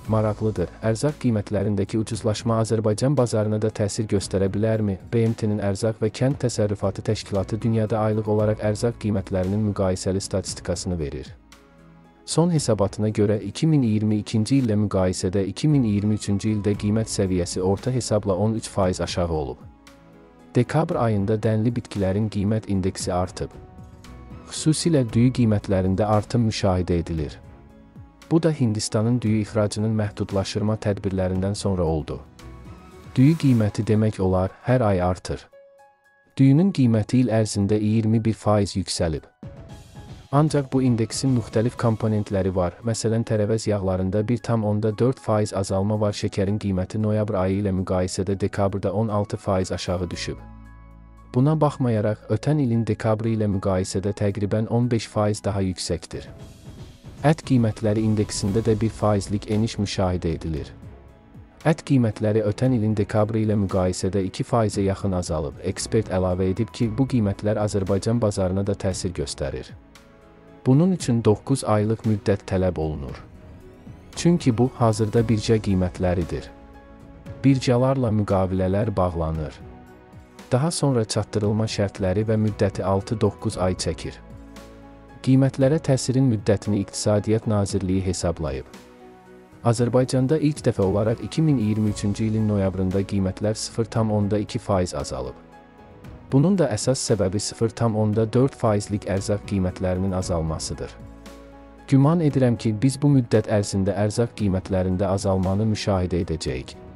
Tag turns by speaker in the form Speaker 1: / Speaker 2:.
Speaker 1: Maraqlıdır, ərzaq qiymətlərindəki ucuzlaşma Azərbaycan bazarına da təsir göstərə bilərmi? BMT-nin Ərzaq və Kənd Təsərrüfatı Təşkilatı dünyada aylıq olaraq ərzaq qiymətlərinin müqayisəli statistikasını verir. Son hesabatına görə 2022-ci illə müqayisədə 2023-cü ildə qiymət səviyyəsi orta hesabla 13% aşağı olub. Dekabr ayında dənli bitkilərin qiymət indeksi artıb. Xüsusilə düyü qiymətlərində artım müşahidə edilir. Bu da Hindistanın düyü ixracının məhdudlaşdırma tədbirlərindən sonra oldu. Düyü qiyməti demək olar, hər ay artır. Düyünün qiyməti il ərzində 21% yüksəlib. Ancaq bu indeksin müxtəlif komponentləri var. Məsələn, tərəvəz yağlarında 1,4% azalma var. Şəkərin qiyməti noyabr ayı ilə müqayisədə dekabrda 16% aşağı düşüb. Buna baxmayaraq, ötən ilin dekabrı ilə müqayisədə təqribən 15% daha yüksəkdir. Ət qiymətləri indeksində də 1%lik eniş müşahidə edilir. Ət qiymətləri ötən ilin dekabrı ilə müqayisədə 2%-ə yaxın azalıb. Ekspert əlavə edib ki, bu qiymətlər Azərbaycan bazarına da təsir göstərir. Bunun üçün 9 aylıq müddət tələb olunur. Çünki bu, hazırda birja qiymətləridir. Birjalarla müqavilələr bağlanır. Daha sonra çatdırılma şərtləri və müddəti 6-9 ay çəkir. Qiymətlərə təsirin müddətini İqtisadiyyat Nazirliyi hesablayıb. Azərbaycanda ilk dəfə olaraq 2023-cü ilin noyabrında qiymətlər 0,2% azalıb. Bunun da əsas səbəbi 0,4%lik ərzaq qiymətlərinin azalmasıdır. Güman edirəm ki, biz bu müddət ərzində ərzaq qiymətlərində azalmanı müşahidə edəcəyik.